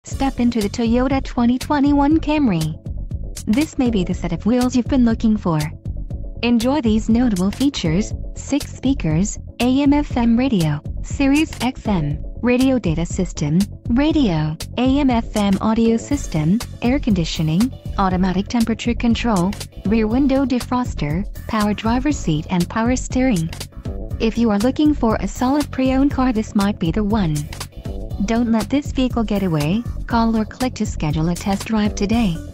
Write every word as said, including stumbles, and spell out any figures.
Step into the Toyota twenty twenty-one Camry. This may be the set of wheels you've been looking for. Enjoy these notable features: six speakers, A M F M radio, Sirius X M, radio data system, radio, A M F M audio system, air conditioning, automatic temperature control, rear window defroster, power driver's seat and power steering. If you are looking for a solid pre-owned car, this might be the one. Don't let this vehicle get away. Call or click to schedule a test drive today.